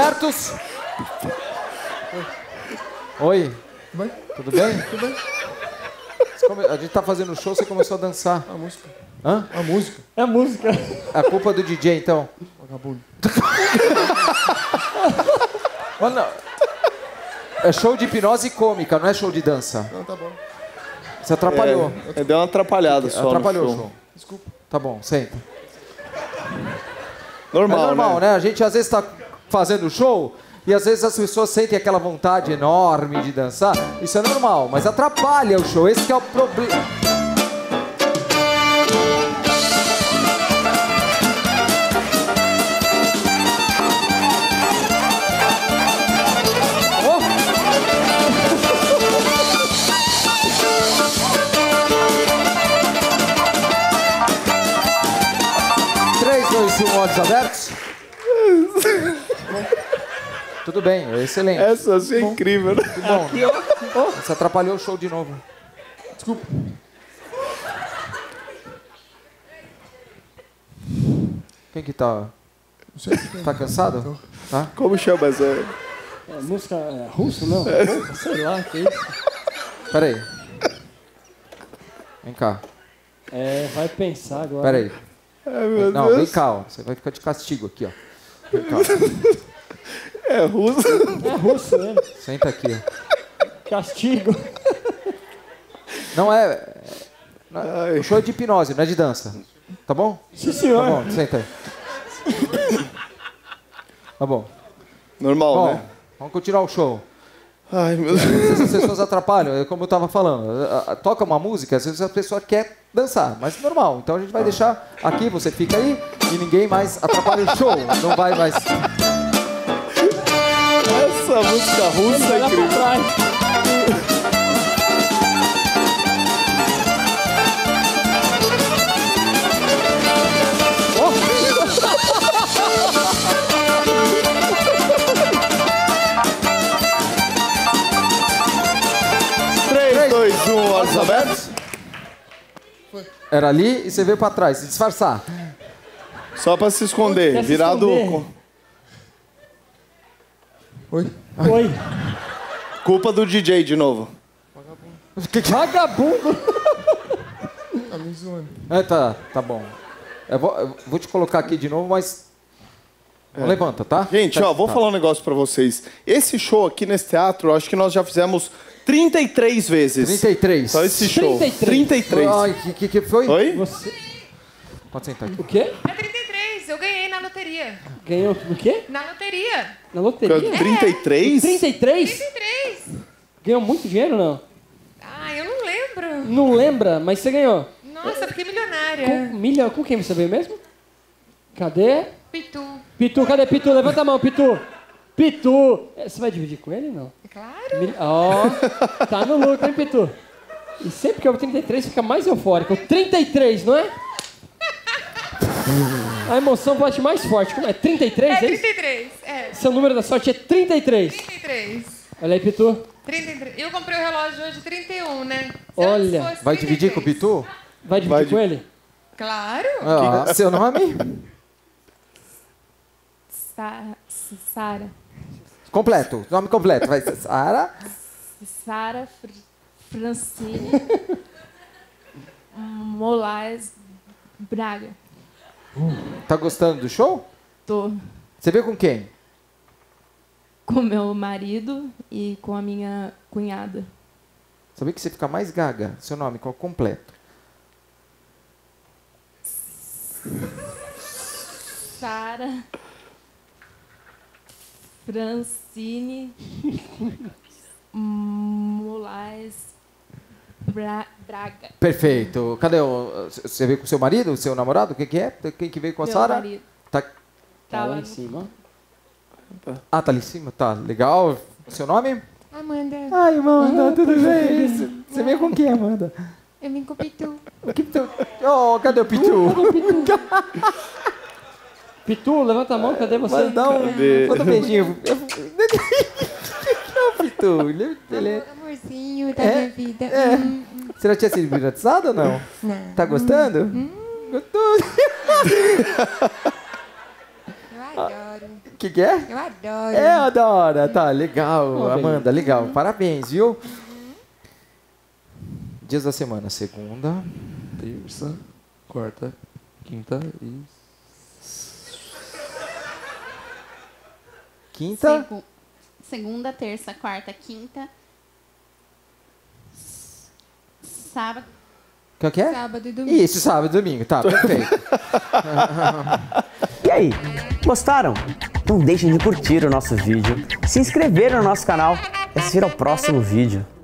abertos. Oi. Tudo bem? Tudo bem? Tudo bem. A gente tá fazendo show, você começou a dançar. A música. Hã? A música. É a música. A culpa do DJ, então. Vagabundo. Mano, é show de hipnose cômica, não é show de dança. Não, tá bom. Você atrapalhou. Deu uma atrapalhada só. Atrapalhou no o show. Desculpa. Tá bom, senta. Normal, É normal, né? A gente às vezes tá fazendo show e às vezes as pessoas sentem aquela vontade enorme de dançar. Isso é normal, mas atrapalha o show. Esse que é o problema. Olhos abertos? Tudo bem, é excelente. Essa assim é incrível, né? Muito bom. Você atrapalhou o show de novo. Desculpa. Quem que tá? Não sei. Tá cansado? Tá? Como chama essa? É música russa, não? Sei lá, que é isso. Pera aí. Vem cá. Vai pensar agora. Pera aí. Ai, meu Não, Deus. vem cá, ó. Você vai ficar de castigo aqui, ó. Vem cá. É russo? É russo, né? Senta aqui, ó. Castigo. Não é... Ai. O show é de hipnose, não é de dança. Tá bom? Sim, senhor. Tá bom, senta aí. Tá bom. Normal, Bom, né? vamos continuar o show. Ai, meu Deus. As pessoas atrapalham, é como eu estava falando. Toca uma música, às essa pessoa quer dançar, mas é normal. Então a gente vai deixar aqui, você fica aí e ninguém mais atrapalha o show. Não vai mais. Essa música russa é Olha pra incrível. trás. Olhos abertos? Era ali e você veio pra trás, se disfarçar. Só pra se esconder, Quer se virado. esconder? Oi? Oi. Culpa do DJ de novo. Vagabundo. Tá me zoando. Tá bom. Eu vou te colocar aqui de novo, mas. Não levanta, tá? Gente, ó, vou falar um negócio pra vocês. Esse show aqui nesse teatro, eu acho que nós já fizemos 33 vezes. 33. Só esse show. 33. Ai, que foi? Oi? Você... Pode sentar aqui. O quê? É 33, eu ganhei na loteria. Ganhou o quê? Na loteria. Na loteria? 33? 33? 33. Ganhou muito dinheiro ou não? Ah, eu não lembro. Não lembra, mas você ganhou. Nossa, eu fiquei milionária. Com quem você veio mesmo? Cadê? Pitu. Pitu, cadê Pitu? Levanta a mão, Pitu. Pitu. Você vai dividir com ele ou não? Claro. Ó, tá no lucro, hein, Pitu? E sempre que é o 33 fica mais eufórico. O 33, não é? A emoção bate mais forte. Como é? 33, É é isso? 33, é. Seu número da sorte é 33. 33. Olha aí, Pitu. 33. Eu comprei o relógio hoje 31, né? Se Olha, antes fosse Vai dividir 33. com o Pitu? Vai dividir com ele? Claro. Ah, seu nome? Sara. Completo. Nome completo. Vai ser Sara. Sara Francine Moraes Braga. Tá gostando do show? Tô Você veio com quem? com meu marido e com a minha cunhada. Sabia que você fica mais gaga? Seu nome, qual completo? Sara Francine Moraes Braga. Perfeito. Cadê o... Você veio com seu marido, seu namorado? O que é? Quem que veio com a Meu Sara? marido. Tá... Tá lá no- em cima. Ah, tá ali em cima? Tá, legal. Seu nome? Amanda, Ai, Amanda, tudo bem? Você veio com quem, Amanda? eu vim com o Pitu. Oh, cadê o Pitu? Pitu, levanta a mão, cadê você? Manda um beijinho. Não, Pitu. Ele... Amorzinho da É, minha vida. é. Você já tinha sido hipnotizado ou não? Não. Tá gostando? Gostou? Eu adoro. O que é? Eu adoro. É, adora. Tá, legal, Oh, Amanda, legal. Parabéns, viu? Dias da semana, segunda. Terça, quarta, quinta e... Quinta. Segunda, terça, quarta, quinta. Sábado. O que é? Sábado e domingo. Isso, sábado e domingo. Tá, perfeito. E aí, gostaram? Não deixem de curtir o nosso vídeo, se inscrever no nosso canal e assistir ao próximo vídeo.